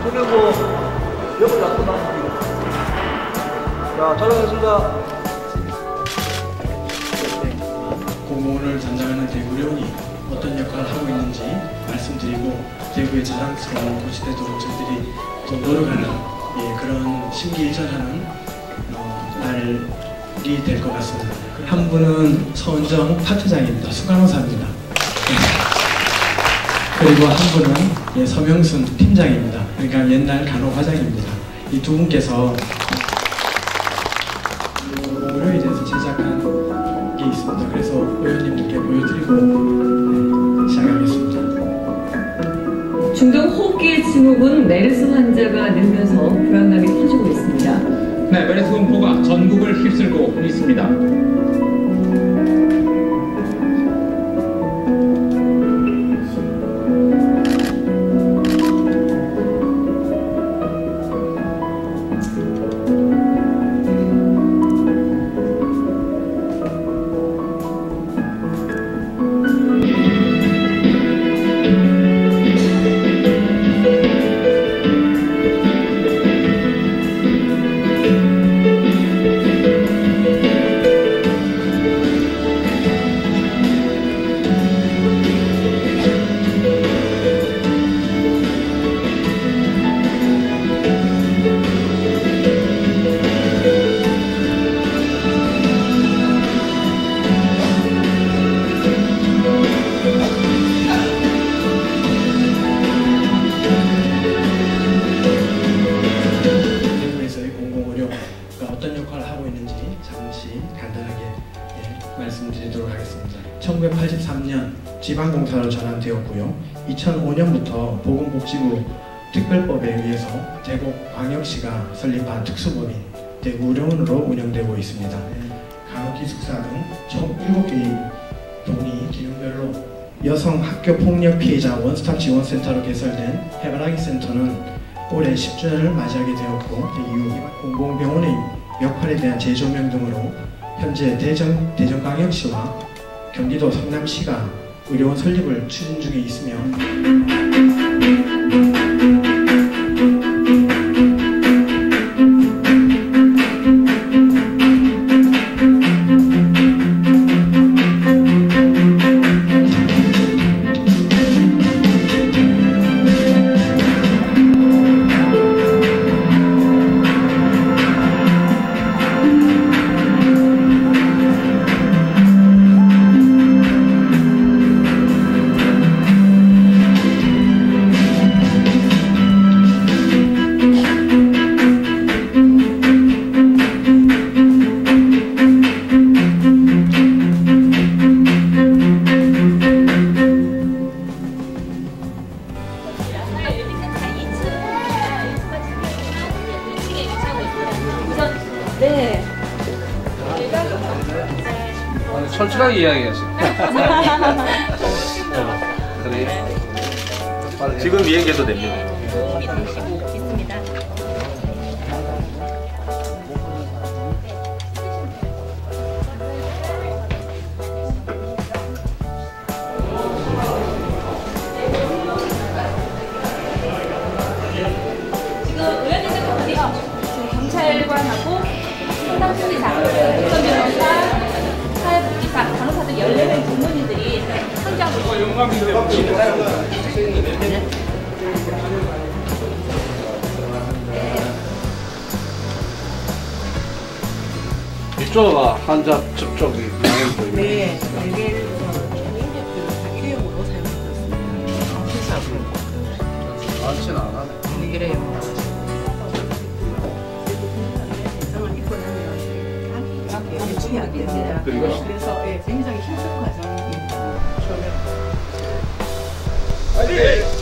저기 옆에 놔둬 놔. 자, 촬영했습니다. 공무원을 담당하는 대구련이 어떤 역할을 하고 있는지 말씀드리고 대구의 자랑스러운 곳이 되도록 저희들이 또 노력하는 그런 심기일전하는 날이 될 것 같습니다. 한 분은 서은정 파트장입니다. 수간호사입니다. 그리고 한 분은 서명순 팀장입니다. 그러니까 옛날 간호과장입니다. 이 두 분께서 의료에 대해서 제작한 게 있습니다. 그래서 의원님들께 보여드리고 시작하겠습니다. 중동 호흡기 증후군 메르스 환자가 늘면서 불안감이 커지고 있습니다. 네, 메르스 공포가 전국을 휩쓸고 있습니다. 어떤 역할을 하고 있는지 잠시 간단하게 말씀드리도록 하겠습니다. 1983년 지방공사로 전환되었고요. 2005년부터 보건복지부 특별법에 의해서 대구광역시가 설립한 특수법인 대구의료원으로 운영되고 있습니다. 간호기숙사 등 총 7개의 동이 기능별로 여성 학교 폭력 피해자 원스톱 지원센터로 개설된 해바라기 센터는 올해 10주년을 맞이하게 되었고, 이후 공공병원의 역할에 대한 재조명 등으로 현재 대전광역시와 경기도 성남시가 의료원 설립을 추진 중에 있으며 네. 솔직하게 이야기하세요. 그래. 지금 비행기도 됩니다. 있습니다. 지금 의원님들 어디요? 지금 경찰관하고 상담수리사, 국선변호사, 사회복지사, 간호사들 14명 전문의들이 상주하고 있습니다. 이쪽가 환자 접촉이 방향이 보입니다. 네, 여기를 일회용으로 사용하고 있습니다. 필수하고 많지는 않아네. 이래요. 이상을 입고 나면 대충하게 됩니다. 그래서 굉장히 힘든 과정입니다. 파이팅!